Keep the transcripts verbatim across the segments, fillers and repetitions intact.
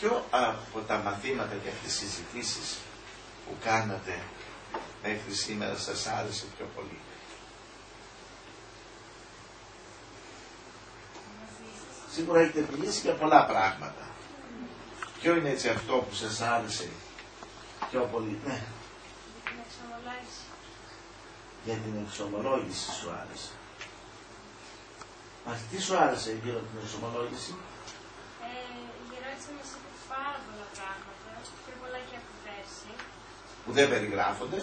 ποιο από τα μαθήματα και αυτές τις συζητήσεις που κάνατε μέχρι σήμερα σας άρεσε πιο πολύ? Σίγουρα έχετε μιλήσει για πολλά πράγματα. Ποιο είναι έτσι αυτό που σας άρεσε πιο πολύ? Ναι. Την εξομολόγηση. Για την εξομολόγηση σου άρεσε. Μα τι σου άρεσε γύρω από την εξομολόγηση? Ε, η ερώτηση μας είπε πάρα πολλά πράγματα, πιο πολλά και από πέρσι. Που δεν περιγράφονται.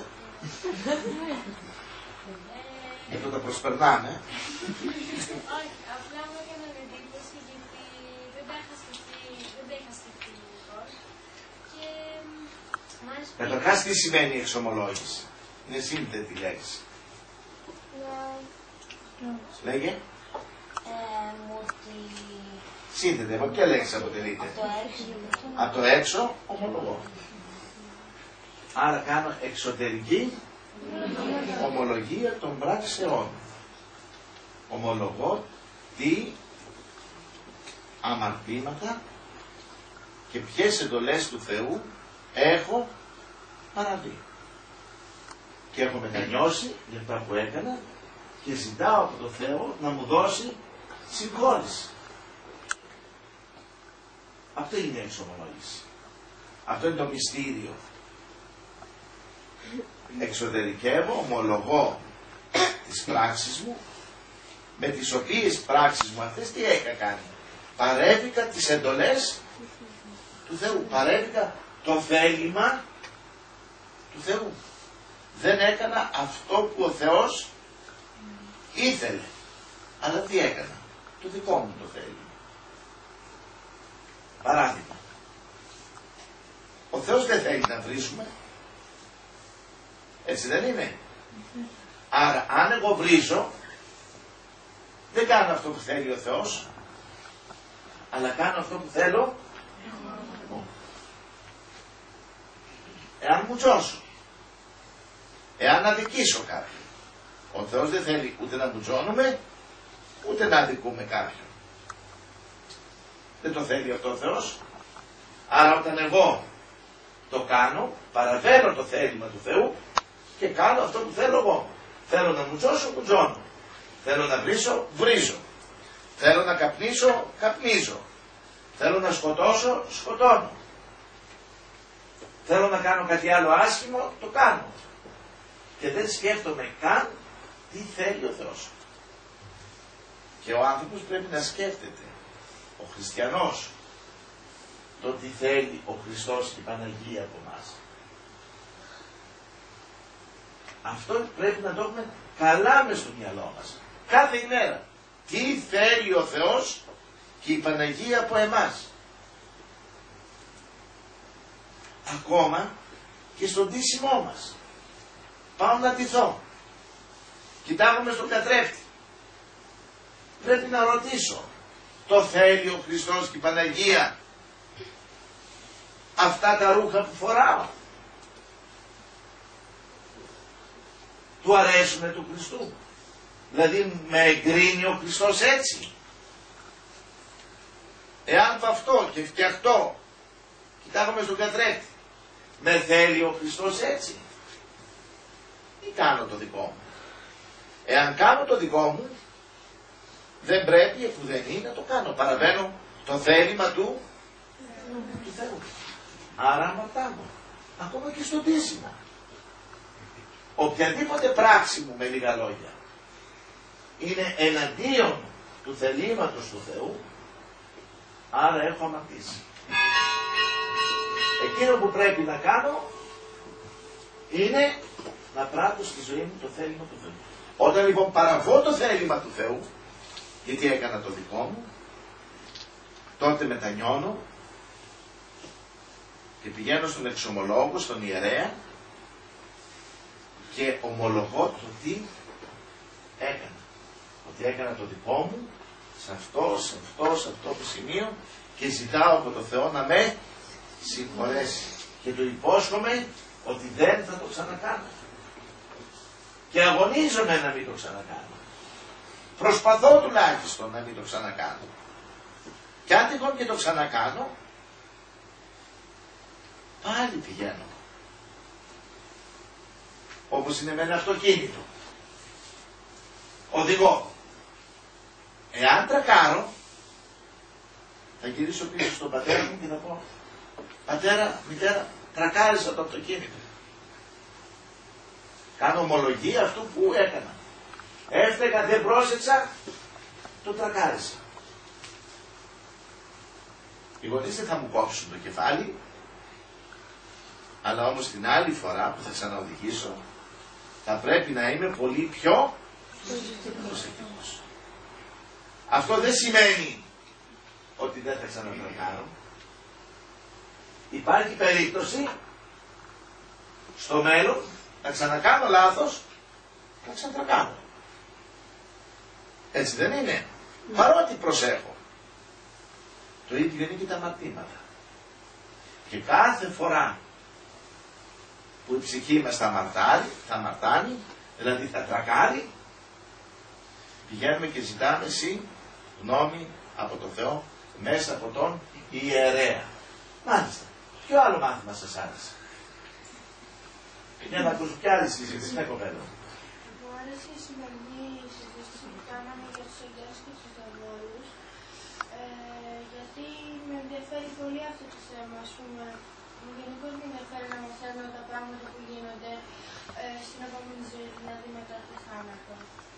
Ε, Και το τα προσπερνάμε. όχι, απλά μου έκαναν εντύπωση γιατί δεν τα είχα σκεφτεί, δεν τα είχα σκεφτεί λοιπόν. Και μ' άρεσε πολύ. Καταρχάς τι σημαίνει η εξομολόγηση? Είναι σύνθετη λέξη. Λέγε. Ε, ότι Σύνθετη, από ποια λέξη αποτελείται? το έξω. Από το έξω ομολογώ. Άρα κάνω εξωτερική ομολογία των πράξεών. Ομολογώ τι αμαρτήματα και ποιες εντολές του Θεού έχω παραβεί. Και έχω μετανιώσει για αυτά που έκανα και ζητάω από το Θεό να μου δώσει συγχώρηση. Αυτό είναι η εξομολόγηση. Αυτό είναι το μυστήριο. Εξωτερικεύω, ομολογώ τις πράξεις μου, με τις οποίες πράξεις μου αυτές τι είχα κάνει? Παρέβηκα τις εντολές του Θεού. Παρέβηκα το θέλημα του Θεού. Δεν έκανα αυτό που ο Θεός ήθελε. Αλλά τι έκανα? Το δικό μου το θέλημα. Παράδειγμα. Ο Θεός δεν θέλει να βρίσουμε. Έτσι δεν είναι? Άρα αν εγώ βρίζω, δεν κάνω αυτό που θέλει ο Θεός, αλλά κάνω αυτό που θέλω εγώ. Εάν μου τζώσω, εάν αδικήσω κάποιον, ο Θεός δεν θέλει ούτε να μου τζώνουμε, ούτε να αδικούμε κάποιον. Δεν το θέλει αυτό ο Θεός. Άρα όταν εγώ το κάνω, παραβαίνω το θέλημα του Θεού και κάνω αυτό που θέλω εγώ. Θέλω να μου τζώσω, μου τζώνω. Θέλω να βρίσω, βρίζω. Θέλω να καπνίσω, καπνίζω. Θέλω να σκοτώσω, σκοτώνω. Θέλω να κάνω κάτι άλλο άσχημο, το κάνω. Και δεν σκέφτομαι καν τι θέλει ο Θεός. Και ο άνθρωπος πρέπει να σκέφτεται, ο χριστιανός, το τι θέλει ο Χριστός και η Παναγία από εμάς. Αυτό πρέπει να το έχουμε καλά μες στο μυαλό μας. Κάθε ημέρα. Τι θέλει ο Θεός και η Παναγία από εμάς. Ακόμα και στον ντύσιμό μας. Πάω να ντυθώ. Κοιτάγομαι στον καθρέφτη. Πρέπει να ρωτήσω. Το θέλει ο Χριστός και η Παναγία αυτά τα ρούχα που φοράω? Του αρέσουνε του Χριστού? Δηλαδή με εγκρίνει ο Χριστός έτσι? Εάν βαφτώ και φτιαχτώ, κοιτάγομαι στον καθρέφτη, με θέλει ο Χριστός έτσι? Ή κάνω το δικό μου? Εάν κάνω το δικό μου, δεν πρέπει επουδενή να το κάνω. Παραβαίνω το θέλημα του, του Θεού. Άρα αμαρτάνω. Ακόμα και στο ντύσιμο. Οποιαδήποτε πράξη μου, με λίγα λόγια, είναι εναντίον του θελήματος του Θεού, άρα έχω αμαρτήσει. Εκείνο που πρέπει να κάνω είναι να πράττω στη ζωή μου το θέλημα του Θεού. Όταν λοιπόν παραβώ το θέλημα του Θεού, γιατί έκανα το δικό μου, τότε μετανιώνω και πηγαίνω στον εξομολόγο, στον ιερέα και ομολογώ το τι έκανα. Ότι έκανα το δικό μου, σε αυτό, σε αυτό, σε αυτό το σημείο και ζητάω από το Θεό να με συγχωρέσει. Και του υπόσχομαι ότι δεν θα το ξανακάνω. Και αγωνίζομαι να μην το ξανακάνω. Προσπαθώ τουλάχιστον να μην το ξανακάνω. Και αν τυχόν και το ξανακάνω, πάλι πηγαίνω. Όπως είναι με ένα αυτοκίνητο. Οδηγώ. Εάν τρακάρω, θα γυρίσω πίσω στον πατέρα μου και θα πω, πατέρα, μητέρα, τρακάρισα το αυτοκίνητο. Κάνω ομολογία αυτού που έκανα. Έφταιγα, δεν πρόσεξα, το τρακάρισα. Οι γονείς δεν θα μου κόψουν το κεφάλι, αλλά όμως την άλλη φορά που θα ξαναοδηγήσω, θα πρέπει να είμαι πολύ πιο προσεκτικός. Αυτό δεν σημαίνει ότι δεν θα ξανατρακάρω. Υπάρχει περίπτωση στο μέλλον να ξανακάνω λάθος, να ξανατρακάρω. Έτσι δεν είναι? Mm. Παρότι προσέχω. Το ίδιο είναι και τα αμαρτήματα. Και κάθε φορά που η ψυχή μας θα μαρτάρει, θα μαρτάνει, δηλαδή θα τρακάρει, πηγαίνουμε και ζητάμε συγγνώμη από τον Θεό μέσα από τον ιερέα. Μάλιστα. Ποιο άλλο μάθημα σας άρεσε? Για να ακούσω κι άλλη συζήτηση, ναι κοπέλα. Μου άρεσε η σημερινή συζήτηση που κάναμε για τους αγγέλους και τους διαβόλους, ε, γιατί με ενδιαφέρει πολύ αυτό το θέμα, ας πούμε. Γενικώς με ενδιαφέρει να μαθαίνω τα πράγματα που γίνονται ε, στην επόμενη ζωή, δηλαδή μετά το θάνατο.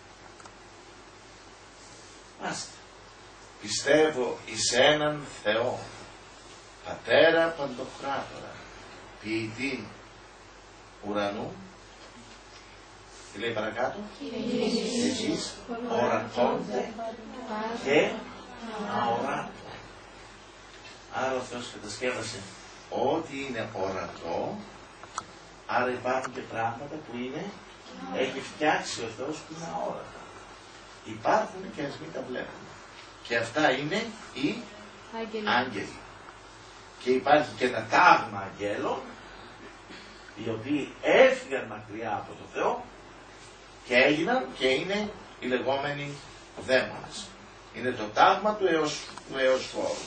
Μάλιστα. Πιστεύω εις έναν Θεό, Πατέρα Παντοκράτορα, ποιητή ουρανού, τι λέει παρακάτω, εσείς ορατώνται και αοράτω. Άρα ο Θεός κατασκεύασε ό,τι είναι ορατό, άρα υπάρχουν και πράγματα που είναι, έχει φτιάξει ο Θεός που είναι αόρατα. Υπάρχουν και ας μην τα βλέπουμε. Και αυτά είναι οι άγγελοι. άγγελοι. Και υπάρχει και ένα τάγμα αγγέλων, οι οποίοι έφυγαν μακριά από το Θεό και έγιναν και είναι οι λεγόμενοι δαίμονες. Είναι το τάγμα του έως, του έως φόρου,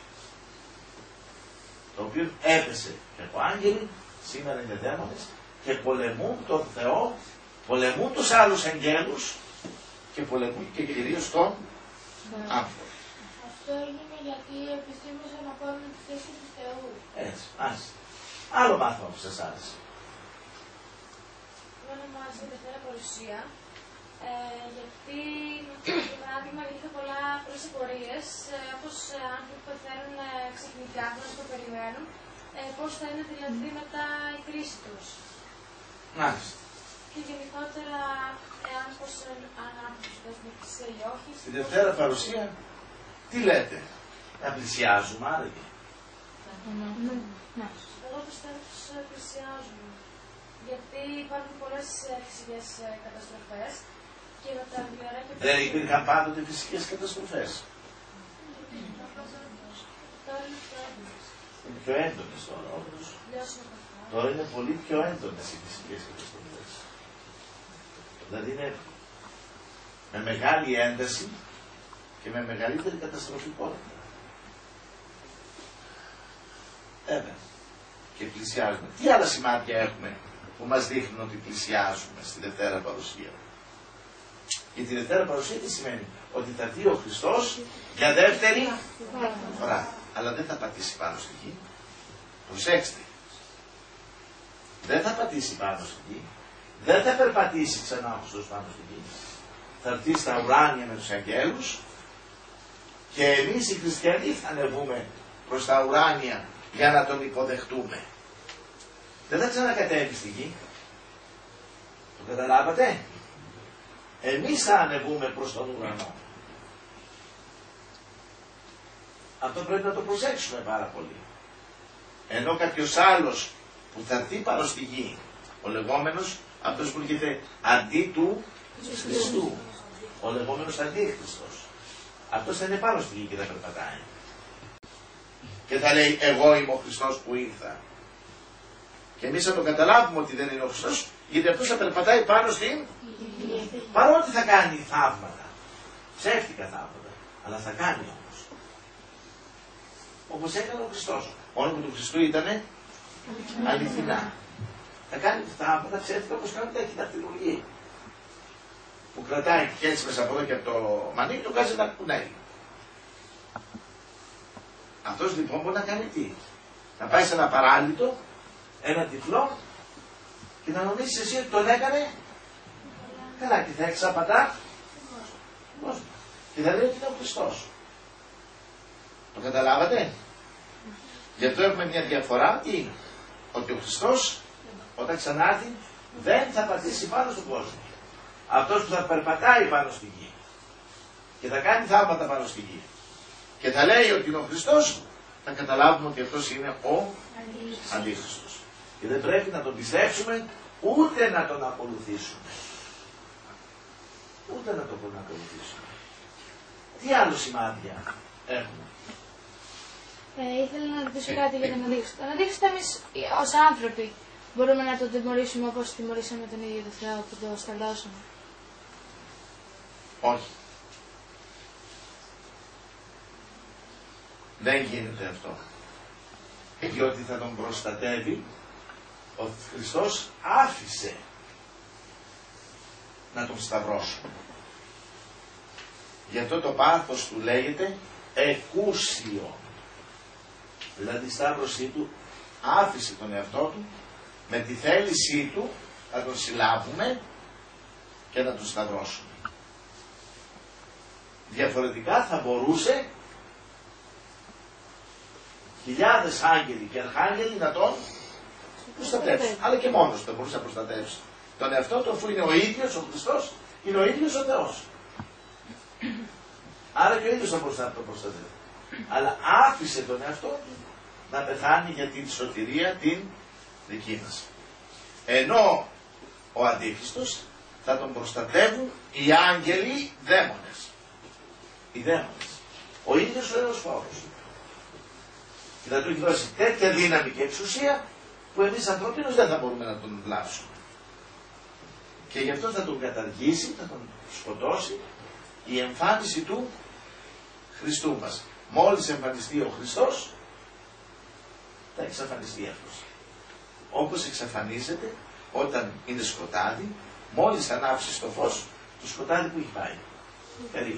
το οποίο έπεσε και από άγγελοι, σήμερα είναι δαίμονες και πολεμούν τον Θεό, πολεμούν τους άλλους αγγέλους και πολεμούν και κυρίως τον άνθρωπο. Αυτό έγινε γιατί επιστήμωσαν να πάρουν τη θέση του Θεού. Έτσι, άσε. Άλλο μάθημα που σας άρεσε. Εμένα μου άρεσε η Δευτέρα Παρουσία, ε, γιατί για παράδειγμα είχα πολλά προσεπορίες, ε, όπως ε, άνθρωποι που πεθαίνουν ε, ξαφνικά, χωρίς το περιμένουν, ε, πώς θα είναι δηλαδή μετά η κρίση τους. Μάλιστα. Και γενικότερα, εάν πως αν άνθρωπος δεν εκκλησία ή όχι. Στη Δευτέρα Παρουσία, τι λέτε, να πλησιάζουμε άραγε. Εγώ πιστεύω πως πλησιάζουμε. Γιατί υπάρχουν πολλές φυσικές καταστροφές και με τα βιβλιαράκια... Δεν υπήρχαν πάντοτε φυσικές καταστροφές. Τώρα είναι πιο έντονες. Είναι πιο έντονες τώρα όμως. Τώρα είναι πολύ πιο έντονες οι φυσικές καταστροφές. Δηλαδή είναι με μεγάλη ένταση και με μεγαλύτερη καταστροφικότητα. Βέβαια. Και πλησιάζουμε. Τι άλλα σημάδια έχουμε που μας δείχνουν ότι πλησιάζουμε στη Δευτέρα Παρουσία? Γιατί η Δευτέρα Παρουσία τι σημαίνει? Ότι θα δει ο Χριστός για δεύτερη φορά. Αλλά δεν θα πατήσει πάνω στη γη. Προσέξτε. Δεν θα πατήσει πάνω στη γη. Δεν θα περπατήσει ξανά ο Χριστός πάνω στη γη. Θα έρθει στα ουράνια με τους αγγέλους και εμείς οι χριστιανοί θα ανεβούμε προς τα ουράνια για να τον υποδεχτούμε. Δεν θα ξανακατέβει στη γη. Το καταλάβατε? Εμείς θα ανεβούμε προς τον ουρανό. Αυτό πρέπει να το προσέξουμε πάρα πολύ. Ενώ κάποιος άλλος που θα έρθει πάνω στη γη, ο λεγόμενος, αυτός που λέγεται αντί του Χριστού, ο λεγόμενος αντίχριστος, αυτός θα είναι πάνω στη γη και θα περπατάει. Και θα λέει εγώ είμαι ο Χριστός που ήρθα. Και εμείς θα το καταλάβουμε ότι δεν είναι ο Χριστός, γιατί αυτός θα περπατάει πάνω στην... Παρότι θα κάνει θαύματα, ψεύτικα θαύματα, αλλά θα κάνει όμως. Όπως έκανε ο Χριστός. Όνομα του Χριστού ήτανε αληθινά. Θα κάνει θαύματα, ξέρετε όπως κάνουν τα χειρακτηρουργοί. Που κρατάει και έτσι μέσα από εδώ και από το μανίκι του βγάζει ένα κουνέλι. Αυτός λοιπόν μπορεί να κάνει τι? Να πάει σε ένα παράλυτο, ένα τυφλό και να νομίσεις εσύ ότι τον έκανε καλά και θα εξαπατά κόσμο. Και θα λέει ότι είναι ο Χριστός. Το καταλάβατε? Γι' αυτό έχουμε μια διαφορά τι είναι? Ότι ο Χριστός όταν ξανάρθει δεν θα πατήσει πάνω στον κόσμο. Αυτός που θα περπατάει πάνω στη γη και θα κάνει θαύματα πάνω στη γη και θα λέει ότι είναι ο Χριστός, θα καταλάβουμε ότι αυτός είναι ο Αντίχριστος. Και δεν πρέπει να τον πιστέψουμε ούτε να τον ακολουθήσουμε. Ούτε να τον ακολουθήσουμε. Τι άλλο σημάδια έχουμε? Ε, ήθελα να ρωτήσω κάτι για τον Αντίχριστο. Τον Αντίχριστο εμείς ως άνθρωποι μπορούμε να τον τιμωρήσουμε όπως τιμωρήσαμε τον ίδιο τον Θεό που τον σταυρώσαμε? Όχι. Δεν γίνεται αυτό. Διότι θα τον προστατεύει. Ο Χριστός άφησε να τον σταυρώσουν. Γι' αυτό το πάθος του λέγεται εκούσιο. Δηλαδή η σταύρωσή του άφησε τον εαυτό του με τη θέλησή του να τον συλλάβουμε και να τον σταυρώσουμε. Διαφορετικά θα μπορούσε χιλιάδες άγγελοι και αρχάγγελοι να τον προστατεύσουν. Αλλά και μόνος δεν μπορούσε να προστατεύσει τον εαυτό του, αφού είναι ο ίδιος ο Χριστός, είναι ο ίδιος ο Θεός. Άρα και ο ίδιος θα μπορούσε να τον προστατεύσει. Αλλά άφησε τον εαυτό του να πεθάνει για την σωτηρία την δική μας. Ενώ ο Αντίχριστος θα τον προστατεύουν οι άγγελοι δαίμονες. Οι δαίμονες. Ο ίδιος ο Θεός. Και θα του έχει δώσει τέτοια δύναμη και εξουσία που εμείς ανθρώπινος δεν θα μπορούμε να τον βλάψουμε. Και γι' αυτό θα τον καταργήσει, θα τον σκοτώσει η εμφάνιση του Χριστού μας. Μόλις εμφανιστεί ο Χριστός, θα εξαφανιστεί αυτός. Όπως εξαφανίζεται όταν είναι σκοτάδι, μόλις ανάψει το φως, το σκοτάδι που έχει πάει. Περίπου.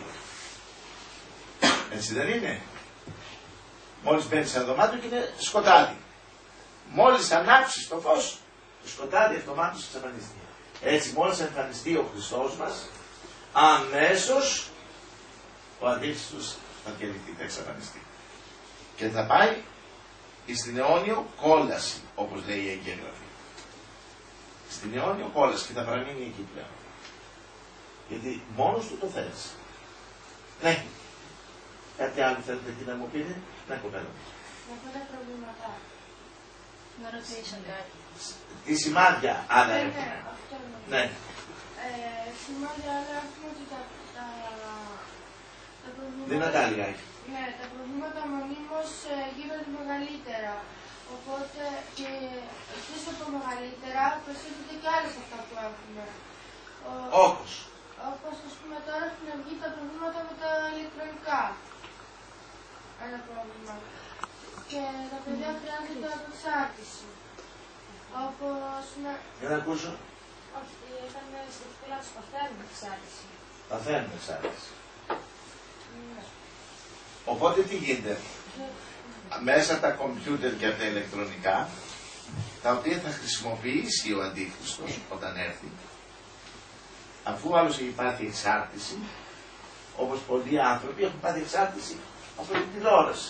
Έτσι δεν είναι? Μόλις μπαίνεις σε ένα δωμάτιο και είναι σκοτάδι. Μόλις ανάψεις το φως, το σκοτάδι αυτομάτως εξαφανιστεί. Έτσι μόλις εμφανιστεί ο Χριστός μας, αμέσως ο Αντίχριστος θα διαλυθεί, θα εξαφανιστεί. Και θα πάει στην αιώνιο κόλαση, όπως λέει η Αγία Γραφή. Στην αιώνιο κόλαση και θα παραμείνει εκεί πλέον. Γιατί μόνος του το θέλει. Ναι. Κάτι άλλο θέλετε εκεί να μου πείτε? Ναι, κοπέλα. Με αυτά τα προβλήματά. Να ρωτήσω κάτι. Τι σημάδια άλλα Ναι, έχουμε? ναι, αυτό είναι. Ναι. Ε, σημάδια άλλα έχουμε ότι τα, τα, τα προβλήματα... Δυνατά λιγάκι. Ναι, τα προβλήματα μονίμως ε, γίνονται μεγαλύτερα. Οπότε και εκτός από μεγαλύτερα προσθέτονται και άλλες αυτά που έχουμε. Ο- Όπως. Όπως ας πούμε τώρα στην αυγή τα προβλήματα με τα ηλεκτρονικά. Ένα πρόβλημα. Και τα παιδιά χρειάζονται αποξάρτηση. Όπως να... Για να ακούσω. Όχι, όταν στην ευκολία τους παθαίνουν εξάρτηση. Παθαίνουν εξάρτηση. Ναι. Οπότε τι γίνεται? Μέσα τα κομπιούτερ και τα ηλεκτρονικά, τα οποία θα χρησιμοποιήσει ο Αντίχριστος όταν έρθει, αφού άλλος έχει πάθει εξάρτηση, όπως πολλοί άνθρωποι έχουν πάθει εξάρτηση από την τηλεόραση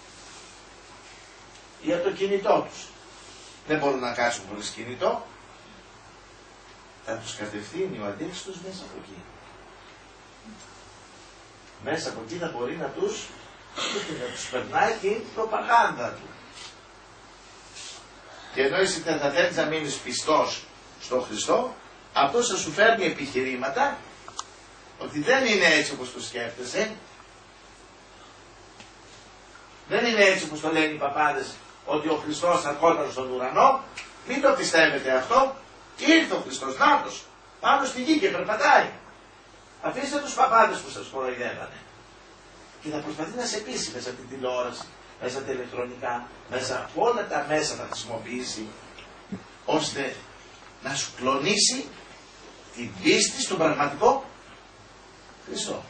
ή από το κινητό τους. Δεν μπορούν να κάτσουν χωρίς κινητό, θα τους κατευθύνει ο Αντίχριστος μέσα από εκεί. Μέσα από εκεί θα μπορεί να τους, να τους περνάει την προπαγάνδα του. Και ενώ εσύ θα θέλεις να μείνεις πιστός στον Χριστό, αυτός θα σου φέρνει επιχειρήματα ότι δεν είναι έτσι όπως το σκέφτεσαι. Δεν είναι έτσι όπως το λένε οι παπάδες, ότι ο Χριστός ερχόταν στον ουρανό. Μην το πιστεύετε αυτό. Ήρθε ο Χριστός, νάτος, πάνω στη γη και περπατάει. Αφήστε τους παπάδες που σας κοροϊδεύανε. Και θα προσπαθεί να σε πείσει μέσα από την τηλεόραση μέσα τα ηλεκτρονικά, μέσα από όλα τα μέσα θα χρησιμοποιήσει, ώστε να σου κλονίσει την πίστη στον πραγματικό Χριστό.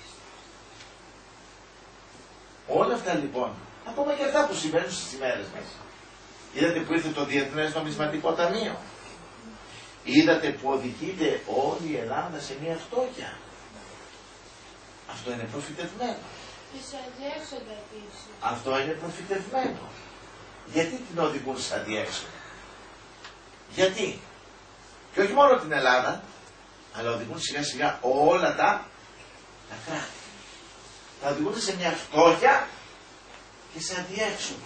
Όλα αυτά λοιπόν, ακόμα και αυτά που συμβαίνουν στις ημέρες μας. Είδατε που ήρθε το Διεθνές Νομισματικό Ταμείο. Είδατε που οδηγείται όλη η Ελλάδα σε μια φτώχεια. Αυτό είναι προφητευμένο. Και σε αδιέξοδα επίσης. Αυτό είναι προφητευμένο. Γιατί την οδηγούν σε αδιέξοδα? Γιατί? Και όχι μόνο την Ελλάδα, αλλά οδηγούν σιγά σιγά όλα τα, τα κράτη. Θα οδηγούν σε μια φτώχεια και σε αδιέξοδο.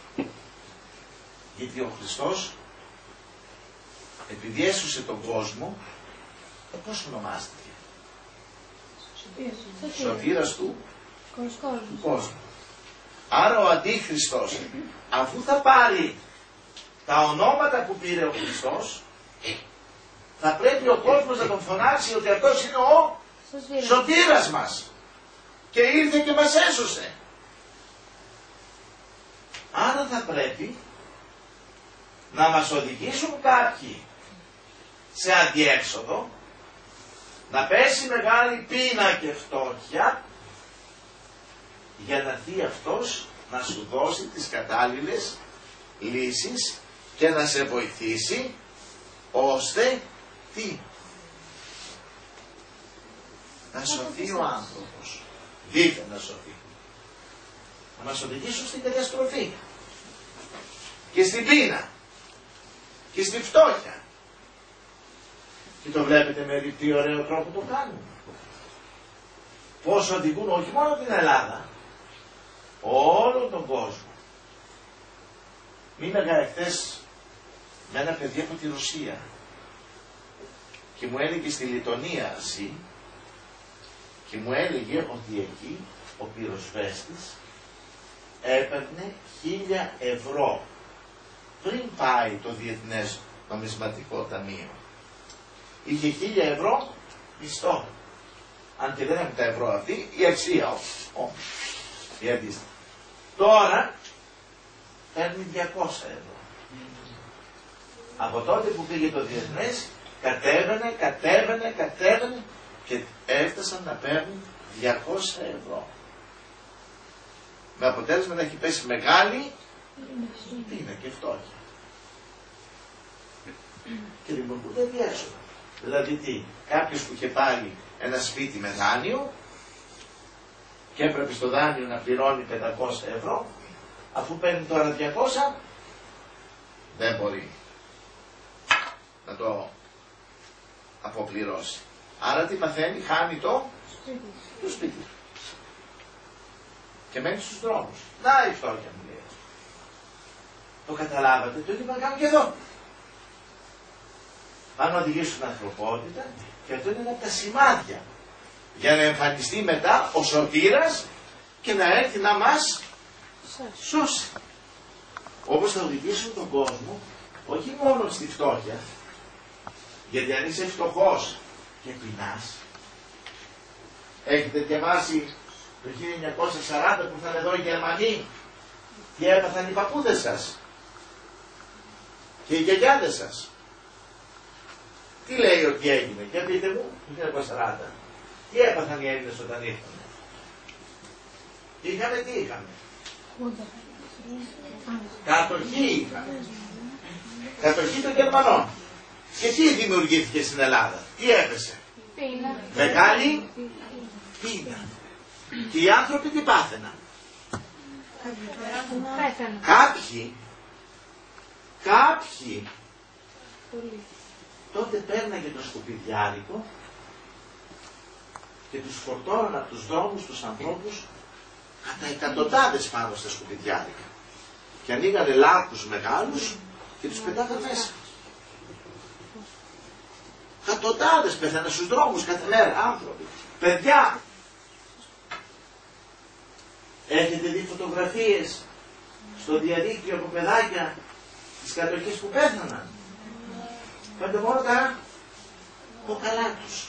Γιατί ο Χριστός, επειδή έσωσε τον κόσμο, πώς ονομάστηκε? Σωτήρας του, του κόσμου. Άρα ο Αντίχριστος, αφού θα πάρει τα ονόματα που πήρε ο Χριστός, θα πρέπει ο κόσμος να τον φωνάξει ότι αυτός είναι ο σωτήρας μας. Και ήρθε και μας έσωσε. Άρα θα πρέπει να μας οδηγήσουν κάποιοι σε αντιέξοδο, να πέσει μεγάλη πείνα και φτώχεια, για να έρθει αυτός να σου δώσει τις κατάλληλες λύσεις και να σε βοηθήσει, ώστε τι? Να σωθεί ο άνθρωπος. Δείτε να σωθεί. Να μας οδηγήσουν στην καταστροφή και στην πείνα και στη φτώχεια. Και το βλέπετε με τι ωραίο τρόπο το κάνουν. Πώς οδηγούν όχι μόνο την Ελλάδα, όλο τον κόσμο. Μίλαγα εχθές με ένα παιδί από τη Ρωσία και μου έλεγε στη Λιτωνία ζει, και μου έλεγε ότι εκεί ο πυροσβέστης έπαιρνε χίλια ευρώ πριν πάει το Διεθνές Νομισματικό Ταμείο. Είχε χίλια ευρώ μισθό. Αν και δεν έχουν τα ευρώ αυτή, η αξία όμως. Η αντίστοιχη. Τώρα παίρνει διακόσια ευρώ. Από τότε που πήγε το Διεθνές, κατέβαινε, κατέβαινε, κατέβαινε και έφτασαν να παίρνουν διακόσια ευρώ. Με αποτέλεσμα να έχει πέσει μεγάλη πείνα και φτώχεια. Και δημιουργούνται διέσοδα. Δηλαδή τι, κάποιος που είχε πάρει ένα σπίτι με δάνειο και έπρεπε στο δάνειο να πληρώνει πεντακόσια ευρώ, αφού παίρνει τώρα διακόσια, δεν μπορεί να το αποπληρώσει. Άρα τι παθαίνει? Χάνει το σπίτι, το σπίτι του. Και μένει στους δρόμους. Να η φτώχεια μου λέει. Το καταλάβατε? Το ίδιο να κάνουν και εδώ. Αν οδηγήσουν την ανθρωπότητα, και αυτό είναι ένα από τα σημάδια για να εμφανιστεί μετά ο σωτήρας και να έρθει να μας σώσει. Όπως θα οδηγήσουν τον κόσμο, όχι μόνο στη φτώχεια, γιατί αν είσαι φτωχός και πεινάς, έχετε διαβάσει το χίλια εννιακόσια σαράντα που ήρθαν εδώ οι Γερμανοί, τι έπαθαν οι παππούδες σας και οι γιαγιάδες σας? Τι λέει ότι έγινε? Για πείτε μου, το χίλια εννιακόσια σαράντα. Τι έπαθαν οι Έλληνες όταν ήρθαν? Είχαμε τι είχαμε? Κατοχή είχαμε. Κατοχή των Γερμανών. Και τι δημιουργήθηκε στην Ελλάδα? Τι έπεσε? Πείνα. Μεγάλη πείνα. Και οι άνθρωποι τι πάθαιναν? Πέθανε. Κάποιοι, κάποιοι Πολύ. τότε παίρναγε το σκουπιδιάρικο και τους φορτώναν από τους δρόμους τους ανθρώπους κατά εκατοντάδες πάνω στα σκουπιδιάρικα. Και ανοίγανε λάκκους μεγάλους και τους πετάγαν μέσα. Εκατοντάδες πέθανε στους δρόμους κάθε μέρα άνθρωποι. Παιδιά! Έχετε δει φωτογραφίες στο διαδίκτυο από παιδάκια της κατοχής που πέθαναν? Πέντε μόνο τα κοκαλά τους.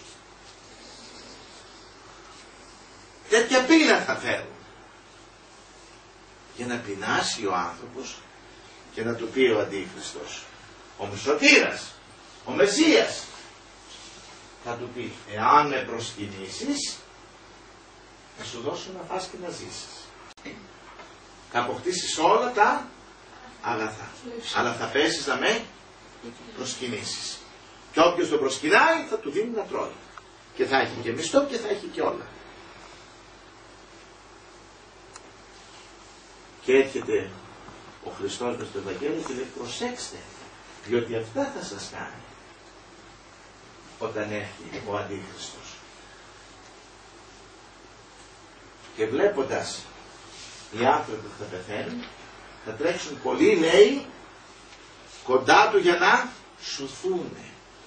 Τέτοια πείνα θα φέρουν. για να πεινάσει ο άνθρωπος και να του πει ο Αντίχριστος, ο Μεσοτήρας, ο Μεσσίας, θα του πει, εάν με προσκυνήσεις, θα σου δώσω να φας και να ζήσεις. Θα αποκτήσεις όλα τα αγαθά. Αλλά θα πέσεις να με προσκυνήσεις. Και όποιος το προσκυνάει θα του δίνει να τρώει. Και θα έχει και μισθό και θα έχει και όλα. Και έρχεται ο Χριστός μες στο Ευαγγέλιο και λέει, προσέξτε, διότι αυτά θα σας κάνει όταν έρθει ο Αντίχριστος. Και βλέποντας οι άνθρωποι που θα πεθαίνουν, θα τρέξουν πολλοί, λέει, κοντά του για να σωθούνε.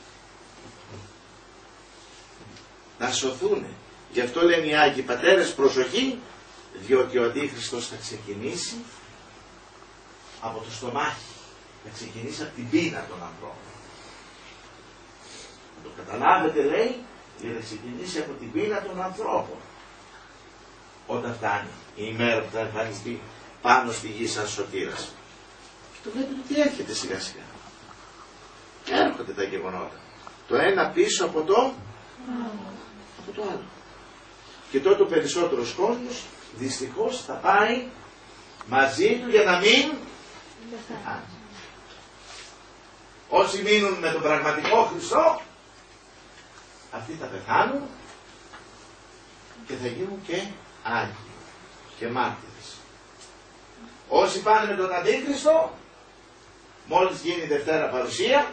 Να σωθούνε. Γι' αυτό λένε οι Άγιοι Πατέρες, προσοχή, διότι ο Αντίχριστος θα ξεκινήσει από το στομάχι. Θα ξεκινήσει από την πείνα των ανθρώπων. Να το καταλάβετε, λέει, για να ξεκινήσει από την πείνα των ανθρώπων. Όταν φτάνει η ημέρα που θα εμφανιστεί πάνω στη γη σαν σωτήρας. Και το βλέπετε ότι έρχεται σιγά σιγά. Έρχονται τα γεγονότα. Το ένα πίσω από το, από το άλλο. Και τότε ο περισσότερος κόσμος δυστυχώς θα πάει μαζί του για να μην πεθάνει. Όσοι μείνουν με τον πραγματικό Χριστό, αυτοί θα πεθάνουν και θα γίνουν και Άγιοι και μάρτυρες. Όσοι πάνε με τον Αντίχριστο, μόλις γίνει η Δευτέρα Παρουσία,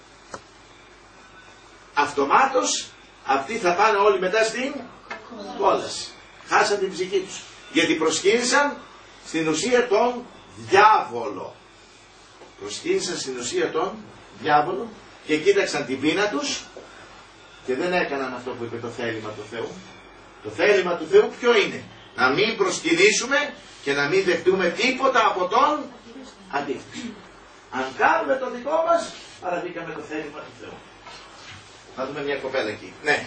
αυτομάτως αυτοί θα πάνε όλοι μετά στην κόλαση. Χάσαν την ψυχή τους. Γιατί προσκύνησαν στην ουσία τον διάβολο. Προσκύνησαν στην ουσία τον διάβολο και κοίταξαν την πείνα τους και δεν έκαναν αυτό που είπε το θέλημα του Θεού. Το θέλημα του Θεού ποιο είναι? Να μην προσκυνήσουμε και να μην δεχτούμε τίποτα από τον Αντίχριστο. Αν κάνουμε το δικό μας, παραδίκαμε το θέλημα του Θεού. Θα δούμε μια κοπέλα εκεί. Ναι.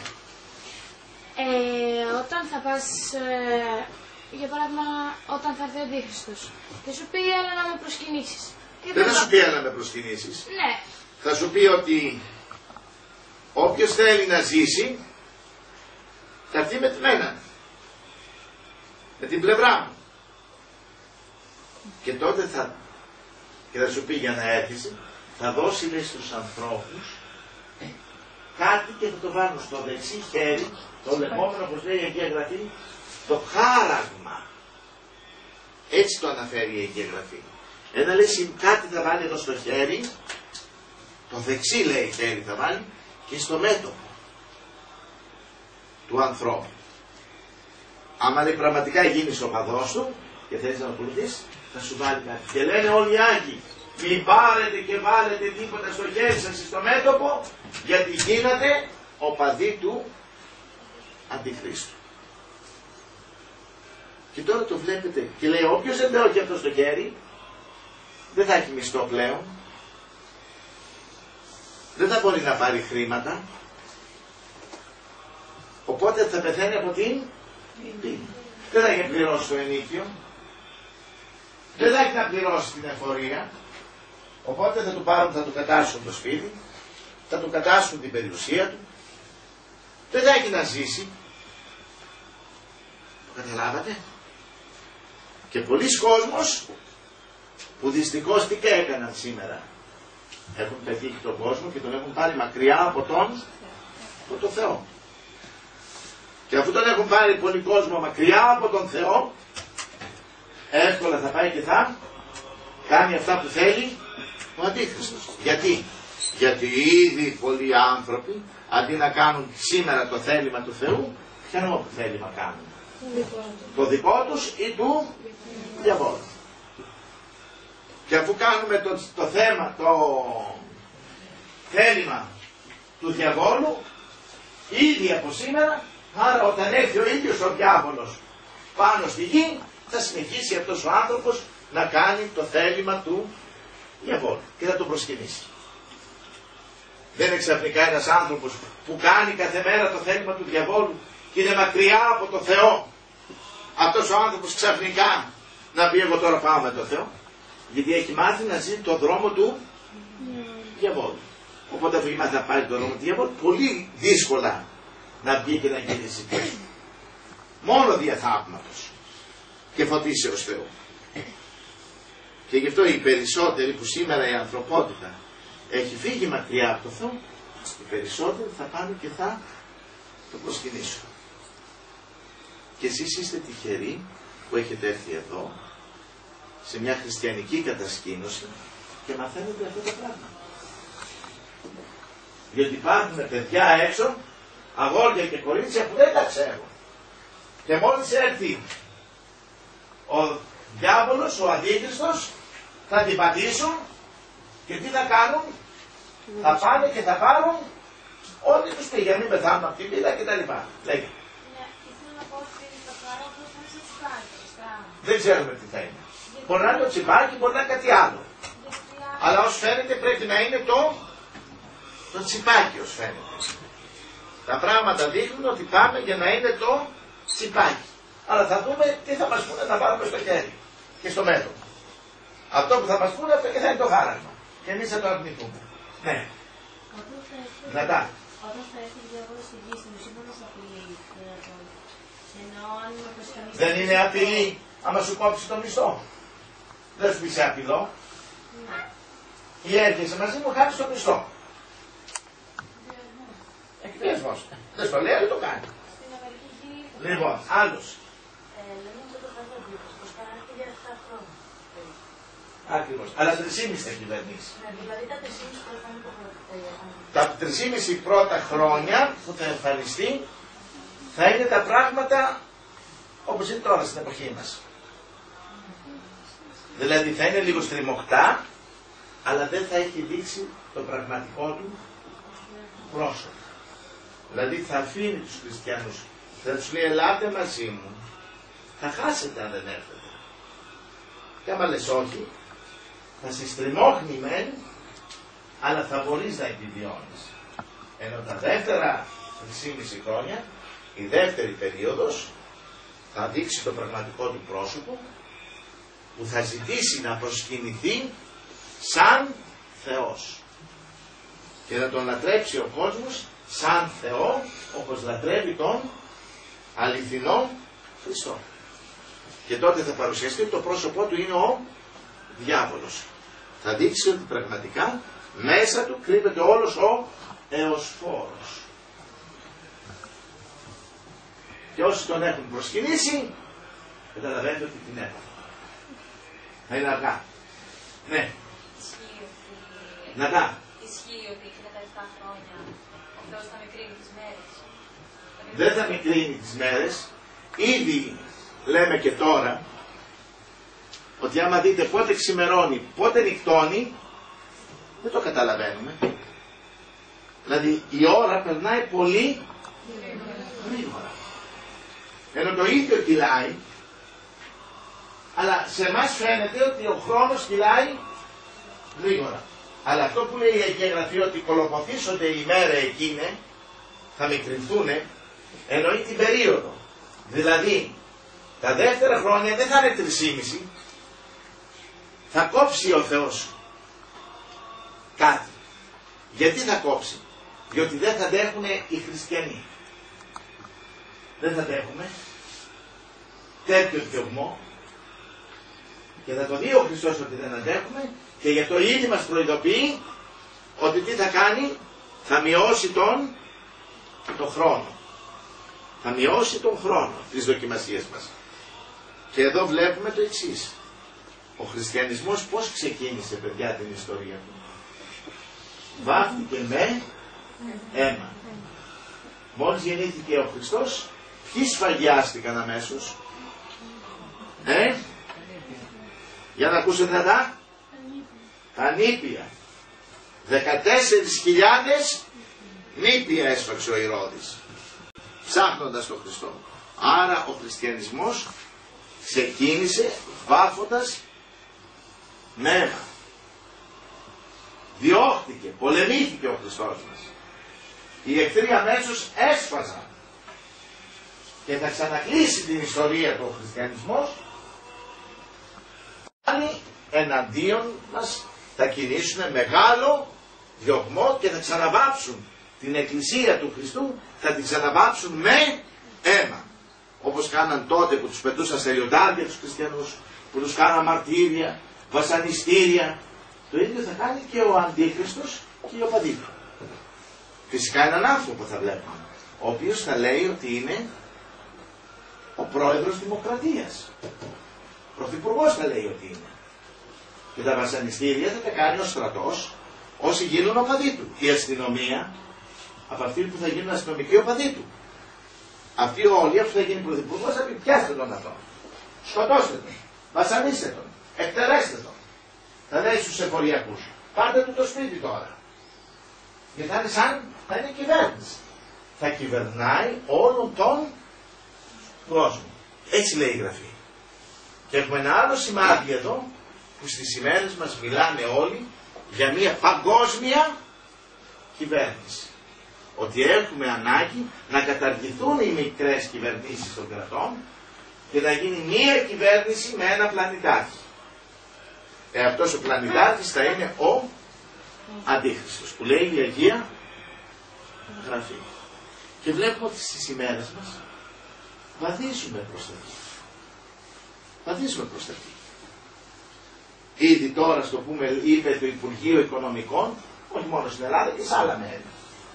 Ε, όταν θα πας, ε, για παράδειγμα, όταν θα έρθει ο Αντίχριστος, θα σου πει άλλα να με προσκυνήσεις. Δεν θα σου πει άλλα να με προσκυνήσεις. Ναι. Θα σου πει ότι όποιος θέλει να ζήσει, θα έρθει με μένα. Με την πλευρά μου. Και τότε θα, και θα σου πει για να έρθεις, θα δώσει, λέει, στους ανθρώπους κάτι και θα το βάλουν στο δεξί χέρι, το λεγόμενο, όπως λέει η Αγία Γραφή, το χάραγμα. Έτσι το αναφέρει η Αγία Γραφή. Ένα, λέει, κάτι θα βάλει εδώ στο χέρι, το δεξί, λέει, χέρι θα βάλει και στο μέτωπο του ανθρώπου. Άμα, λέει, πραγματικά γίνεις ο παδός του και θέλεις να ακολουθείς, θα σου βάλει κάτι. Και λένε όλοι οι Άγιοι, μην πάρετε και βάλετε τίποτα στο χέρι σας στο μέτωπο, γιατί γίνατε οπαδοί του Αντιχρίστου. Και τώρα το βλέπετε και λέει, όποιος δεν τρώει αυτό στο χέρι, δεν θα έχει μισθό πλέον, δεν θα μπορεί να πάρει χρήματα, οπότε θα πεθαίνει από την πείνα. Δεν θα έχει πληρώσει το ενίκιο, δεν θα έχει να πληρώσει την εφορία, οπότε θα του πάρουν, θα του κατάσουν το σπίτι, θα του κατάσουν την περιουσία του, δεν θα έχει να ζήσει. Το καταλάβατε? Και πολλοί κόσμος που δυστυχώς τι έκαναν σήμερα? Έχουν πετύχει τον κόσμο και τον έχουν πάρει μακριά από τον, από τον Θεό. Και αφού τον έχουν πάρει πολύ κόσμο μακριά από τον Θεό, εύκολα θα πάει και θα κάνει αυτά που θέλει ο Αντίχριστος. Γιατί? Γιατί ήδη πολλοί άνθρωποι, αντί να κάνουν σήμερα το θέλημα του Θεού, ποιο θέλημα κάνουν? Το δικό τους ή του διαβόλου. Και αφού κάνουμε το, το θέμα, το θέλημα του διαβόλου, ήδη από σήμερα, άρα όταν έρθει ο ίδιος ο διάβολος πάνω στη γη, θα συνεχίσει αυτός ο άνθρωπος να κάνει το θέλημα του διαβόλου και θα τον προσκυνήσει. Δεν είναι ξαφνικά ένας άνθρωπος που κάνει κάθε μέρα το θέλημα του διαβόλου και είναι μακριά από το Θεό. Αυτός ο άνθρωπος ξαφνικά να πει εγώ τώρα πάω με τον Θεό, γιατί έχει μάθει να ζει το δρόμο του διαβόλου. Οπότε αφού έχει μάθει να πάρει το δρόμο του διαβόλου, πολύ δύσκολα να βγει και να γίνει συντήρηση. Μόνο δια θαύματος και φωτίσεως Θεού. Και γι' αυτό οι περισσότεροι που σήμερα η ανθρωπότητα έχει φύγει μακριά από το Θεό, οι περισσότεροι θα πάνε και θα το προσκυνήσουν. Και εσείς είστε τυχεροί που έχετε έρθει εδώ σε μια χριστιανική κατασκήνωση και μαθαίνετε αυτά τα πράγματα. Διότι υπάρχουν παιδιά έξω, αγόρια και κορίτσια που δεν τα ξέρουν. Και μόλις έρθει ο διάβολος, ο αντίχριστος, θα την πατήσουν και τι θα κάνουν, θα πάνε και θα πάρουν ό,τι τους πει για μην πεθάνουν από την πύλα κτλ. Λέγε. Δεν ξέρουμε τι θα είναι. Μπορεί να είναι το τσιπάκι, μπορεί να είναι κάτι άλλο. Αλλά ως φαίνεται πρέπει να είναι το, το τσιπάκι ως φαίνεται. Τα πράγματα δείχνουν ότι πάμε για να είναι το τσιπάκι. Αλλά θα δούμε τι θα μας πούνε να πάρουμε στο χέρι και στο μέτωπο. Αυτό που θα μας πούνε αυτό και θα είναι το χάραγμα. Και εμείς θα το αρνηθούμε. Ναι. Δυνατά. Όταν θα έρθει ο διάβολος στη γη, στην ουσία θα μας απειλεί. Ενώ αν με προσκυνήσει... Δεν είναι απειλή άμα σου κόψει το μισθό. Δεν σου πει σε απειλώ. Ή έρχεσαι μαζί μου, χάνεις το μισθό. Εκπιασμός. Δεν στο λέει, αλλά το κάνει. Λοιπόν, άλλος. Λέμε ότι το Παγιόντιος, πως παράγεται για επτά χρόνια. Ακριβώς. Αλλά τρισήμισι θα κυβερνήσει. Δηλαδή τα τρισήμισι πρώτα είναι το πρώτο. Τα τρισήμισι πρώτα χρόνια που θα εμφανιστεί θα είναι τα πράγματα όπως είναι τώρα στην εποχή μας. Δηλαδή θα είναι λίγο στριμωκτά, αλλά δεν θα έχει δείξει το πραγματικό του πρόσωπο. Δηλαδή θα αφήνει τους χριστιανούς, θα τους λέει ελάτε μαζί μου, θα χάσετε αν δεν έρθετε. Και άμα λες όχι, θα σε στριμώχνει μεν, αλλά θα μπορείς να επιβιώνεις. Ενώ τα δεύτερα τρισήμισι χρόνια, η δεύτερη περίοδος, θα δείξει το πραγματικό του πρόσωπο, που θα ζητήσει να προσκυνηθεί σαν Θεός. Και να τον λατρέψει ο κόσμος σαν Θεό, όπως λατρεύει τον αληθινό Χριστό. Και τότε θα παρουσιαστεί το πρόσωπό του είναι ο διάβολος. Θα δείξει ότι πραγματικά μέσα του κρύβεται όλος ο εωσφόρος. Και όσοι τον έχουν προσκυνήσει, καταλαβαίνετε ότι την έπαθαν. Θα είναι αργά. Ναι. Ισχύει ότι... Να τα. Ισχύει ότι εκείνα τα επτά χρόνια ο Θεός θα μικρύνει τις μέρες. Δεν θα μικρύνει τις μέρες. Ήδη λέμε και τώρα ότι άμα δείτε πότε ξημερώνει, πότε νυχτώνει, δεν το καταλαβαίνουμε. Δηλαδή η ώρα περνάει πολύ γρήγορα. Ενώ το ίδιο κυλάει, αλλά σε εμάς φαίνεται ότι ο χρόνος κυλάει γρήγορα. Αλλά αυτό που λέει η Αγία Γραφή ότι κολοποθήσονται οι μέρες εκείνες, θα μικρυνθούνε, εννοεί την περίοδο. Δηλαδή, τα δεύτερα χρόνια δεν θα είναι τρισήμιση, θα κόψει ο Θεός κάτι. Γιατί θα κόψει? Διότι δεν θα αντέχουν οι χριστιανοί. Δεν θα αντέχουμε τέτοιο διωγμό και θα το δει ο Χριστός ότι δεν αντέχουμε και γι' αυτό ήδη μας προειδοποιεί ότι τι θα κάνει, θα μειώσει τον, τον χρόνο. Θα μειώσει τον χρόνο της δοκιμασίας μας. Και εδώ βλέπουμε το εξής. Ο χριστιανισμός πώς ξεκίνησε, παιδιά, την ιστορία του? Βάφτηκε με αίμα. Μόλις γεννήθηκε ο Χριστός, ποιοι σφαγιάστηκαν αμέσως? Ε? Για να ακούσετε δυνατά. Τα νήπια. Δεκατέσσερις χιλιάδες νήπια έσφαξε ο Ηρώδης, ψάχνοντας τον Χριστό. Άρα ο χριστιανισμός ξεκίνησε βάφοντας με αίμα. Διώχτηκε, πολεμήθηκε ο Χριστός μας. Οι εχθροί αμέσως έσφαζαν. Και θα ξανακλείσει την ιστορία του ο χριστιανισμός εναντίον μας θα κινήσουν μεγάλο διωγμό και θα ξαναβάψουν την Εκκλησία του Χριστού, θα την ξαναβάψουν με αίμα. Όπως κάναν τότε που τους πετούσαν στα λιοντάρια τους χριστιανούς, που τους κάναν μαρτύρια, βασανιστήρια. Το ίδιο θα κάνει και ο Αντίχριστος και οι οπαδοί του. Φυσικά έναν άνθρωπο θα βλέπουμε, ο οποίος θα λέει ότι είναι ο πρόεδρος δημοκρατίας. Πρωθυπουργός θα λέει ότι είναι. Και τα βασανιστήρια θα τα κάνει ο στρατός όσοι γίνουν οπαδοί του. Η αστυνομία από αυτοί που θα γίνουν αστυνομικοί οπαδοί του. Αυτοί όλοι, αφού θα γίνει πρωθυπουργός, θα πει πιάστε τον αυτό. Σκοτώστε τον. Βασανίστε τον. Εκτερέστε τον. Θα λέει στους εφοριακούς. Πάρτε του το σπίτι τώρα. Γιατί θα είναι σαν, θα είναι κυβέρνηση. Θα κυβερνάει όλον τον κόσμο. Έτσι λέει η Γραφή. Και έχουμε ένα άλλο σημάδι εδώ, που στις ημέρες μας μιλάνε όλοι για μια παγκόσμια κυβέρνηση. Ότι έχουμε ανάγκη να καταργηθούν οι μικρές κυβερνήσεις των κρατών και να γίνει μία κυβέρνηση με ένα πλανητάρχη. Ε, αυτός ο πλανητάρχης θα είναι ο Αντίχριστος, που λέει η Αγία Γραφή. Και βλέπουμε ότι στις ημέρες μας βαδίζουμε προς τα εκεί. Βαδίζουμε προς τα εκεί. Ήδη τώρα, στο πούμε, είπε το Υπουργείο Οικονομικών, όχι μόνο στην Ελλάδα και σε άλλα μέρη,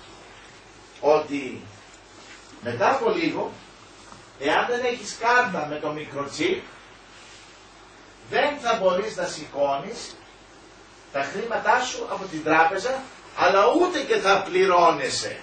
ότι μετά από λίγο, εάν δεν έχεις κάρτα με το μικροτσίπ, δεν θα μπορείς να σηκώνεις τα χρήματά σου από την τράπεζα, αλλά ούτε και θα πληρώνεσαι.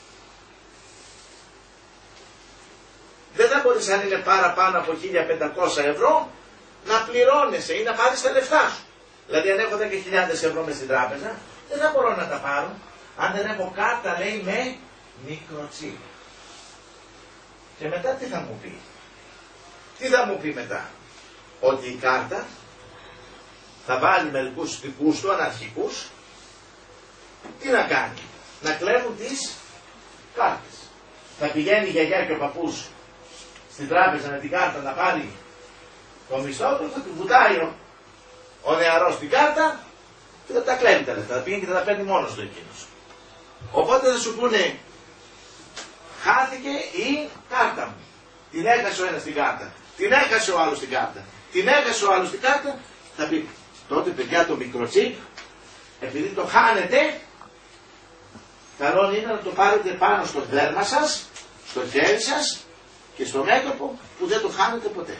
Δεν θα μπορείς, αν είναι παραπάνω από χίλια πεντακόσια ευρώ, να πληρώνεσαι ή να πάρεις τα λεφτά σου. Δηλαδή αν έχω δέκα χιλιάδες ευρώ μες στην τράπεζα, δεν θα μπορώ να τα πάρω. Αν δεν έχω κάρτα, λέει, με μικροτσίπ. Και μετά τι θα μου πει. Τι θα μου πει μετά. Ότι η κάρτα θα βάλει μερικούς δικούς του αναρχικούς. Τι να κάνει. Να κλέβουν τις κάρτες. Θα πηγαίνει η γιαγιά και ο παππούς στην τράπεζα με την κάρτα να πάρει το μισθό του, θα του βουτάει ο, ο νεαρός την κάρτα και θα τα κλέβει τα λεφτά. Θα πηγαίνει και θα τα παίρνει μόνος του εκείνος. Οπότε θα σου πούνε, χάθηκε η κάρτα μου. Την έχασε ο ένας την κάρτα. Την έχασε ο άλλος την κάρτα. Την έχασε ο άλλος την κάρτα. Θα πει, τότε παιδιά το μικροτσίπ, επειδή το χάνετε, καλό είναι να το πάρετε πάνω στο δέρμα σας, στο χέρι σας και στο μέτωπο που δεν το χάνετε ποτέ.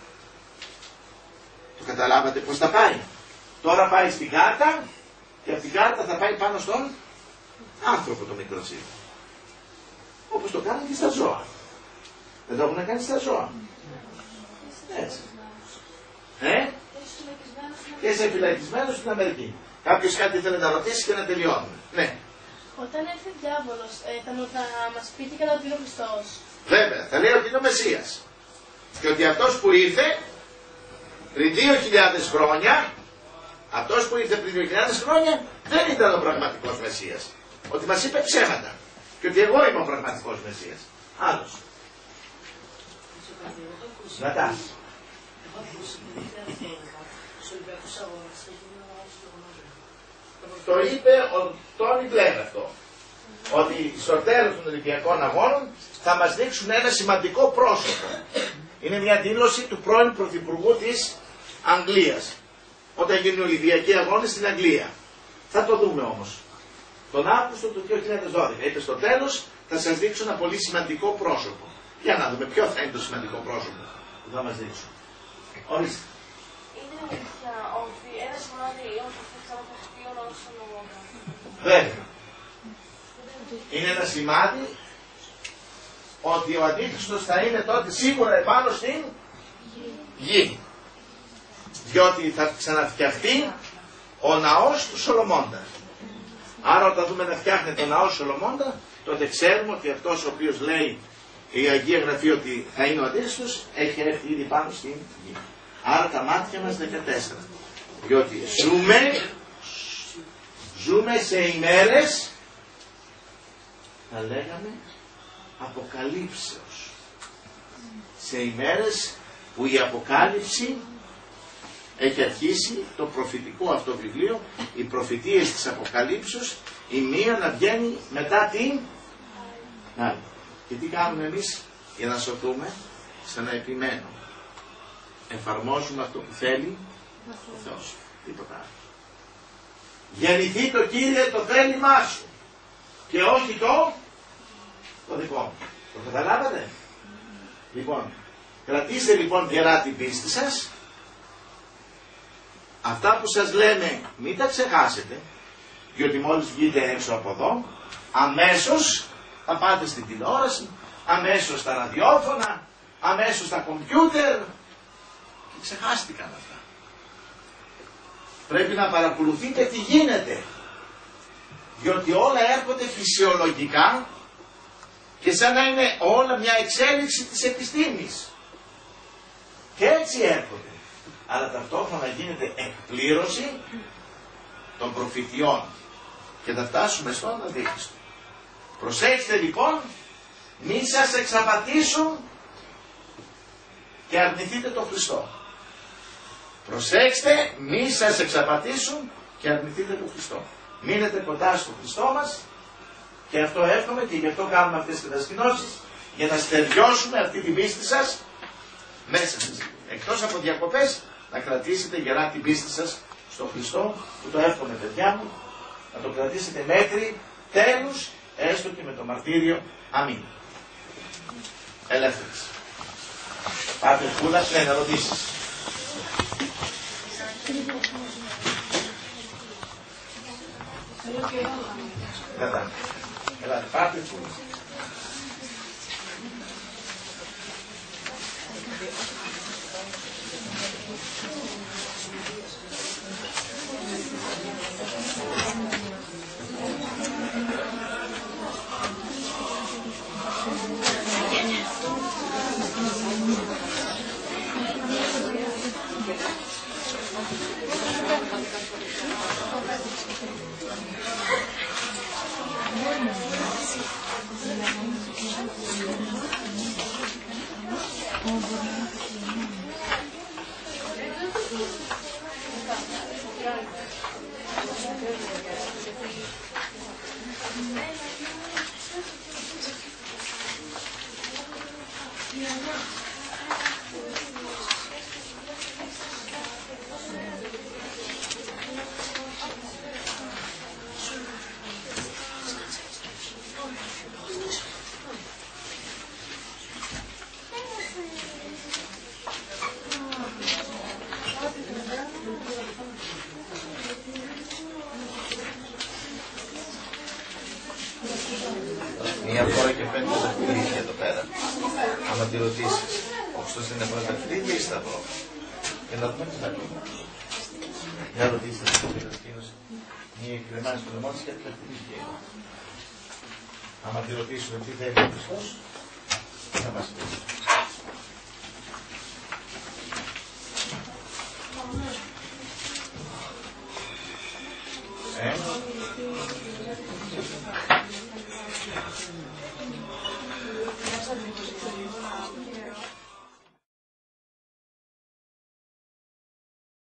Το καταλάβατε πώς θα πάει. Τώρα πάει στην κάρτα και από την κάρτα θα πάει πάνω στον άνθρωπο το μικροτσίπ. Όπως το κάνουν και στα ζώα. Δεν το έχουν κάνει στα ζώα. Έτσι. Ε? Και είσαι φυλακισμένος στην Αμερική. Κάποιος κάτι θέλει να ρωτήσει και να τελειώνουμε. Ναι. Όταν έρθει ο διάβολος, ε, θα, θα μας πει τι κατά ότι είναι ο Χριστός. Βέβαια, θα λέει ότι είναι ο Μεσσίας. Και ότι αυτός που ήρθε πριν δύο χιλιάδες χρόνια, αυτός που ήρθε πριν δύο χιλιάδες χρόνια δεν ήταν ο πραγματικός Μεσσίας. Ότι μας είπε ψέματα. Και ότι εγώ είμαι ο πραγματικός Μεσσίας. Άλλος. Νατάς. Το είπε ο Τόνι Μπλερ αυτό. Ότι στο τέλος των Ολυμπιακών Αγώνων θα μας δείξουν ένα σημαντικό πρόσωπο. Είναι μια δήλωση του πρώην Πρωθυπουργού της Αγγλίας. Όταν γίνουν οι Ολυμπιακοί Αγώνες στην Αγγλία. Θα το δούμε όμως. Τον Αύγουστο του δύο χιλιάδες δώδεκα. Είπε στο τέλος θα σας δείξω ένα πολύ σημαντικό πρόσωπο. Για να δούμε ποιο θα είναι το σημαντικό πρόσωπο που θα μας δείξουν. Ορίστε. Είναι αλήθεια ότι ένα σημάδι ότι θα ξαναποχθεί ο λαός στον Ομόντα. Βέβαια. Είναι ένα σημάδι ότι ο Αντίχριστος θα είναι τότε σίγουρα επάνω στην γη. Διότι θα ξαναφτιαχτεί ο ναός του Σολομώντα. Άρα όταν δούμε να φτιάχνεται ο ναός Σολομώντα, τότε ξέρουμε ότι αυτός ο οποίος λέει η Αγία Γραφή ότι θα είναι ο Αντίχριστος, έχει έρθει ήδη πάνω στην γη. Άρα τα μάτια μας δεκατέσσερα. Διότι ζούμε, ζούμε σε ημέρες, θα λέγαμε, αποκαλύψεως. Σε ημέρες που η αποκάλυψη έχει αρχίσει το προφητικό αυτό βιβλίο, οι προφητείες της Αποκαλύψεως, η μία να βγαίνει μετά την άλλη. Και τι κάνουμε εμείς για να σωθούμε? Σαν να επιμένω. Εφαρμόζουμε αυτό που θέλει ο Θεός. Τίποτα άλλο. Γεννηθεί το Κύριε το θέλημά σου και όχι το, το δικό μου. Το καταλάβατε? Λοιπόν, κρατήστε λοιπόν γερά την πίστη σας. Αυτά που σας λέμε μην τα ξεχάσετε, διότι μόλις βγείτε έξω από εδώ, αμέσως θα πάτε στην τηλεόραση, αμέσως στα ραδιόφωνα, αμέσως στα κομπιούτερ και ξεχάστηκαν αυτά. Πρέπει να παρακολουθείτε τι γίνεται, διότι όλα έρχονται φυσιολογικά και σαν να είναι όλα μια εξέλιξη της επιστήμης. Και έτσι έρχονται. Αλλά ταυτόχρονα γίνεται εκπλήρωση των προφητιών. Και θα φτάσουμε στον αδίκηστο. Προσέξτε λοιπόν, μη σας εξαπατήσουν και αρνηθείτε τον Χριστό. Προσέξτε, μη σας εξαπατήσουν και αρνηθείτε τον Χριστό. Μείνετε κοντά στον Χριστό μας και αυτό εύχομαι και γι' αυτό κάνουμε αυτές τις κατασκηνώσεις, για να στεριώσουμε αυτή την πίστη σας μέσα σας. Εκτός από διακοπές, να κρατήσετε γερά την πίστη σας στον Χριστό, που το εύχομαι παιδιά μου, να το κρατήσετε μέχρι τέλους, έστω και με το μαρτύριο. Αμήν. Ελεύθερες. Πάτε κούλα, ναι, να ρωτήσεις. Ελάτε, ελάτε, πάτε κούλα. Μία φορά και πέντε δαχτυλίδια εδώ πέρα. Άμα τη ρωτήσεις, ο Χριστός είναι πρώτα δαχτυλίδια ή σταυρό. Και να δούμε τι θα πούμε. Για ρωτήστε το Χριστός, μία κρεμάνη στο λαιμό της και τι δαχτυλίδια είναι. Άμα τη ρωτήσουμε τι θέλει ο Χριστός, θα μας πει. Ε?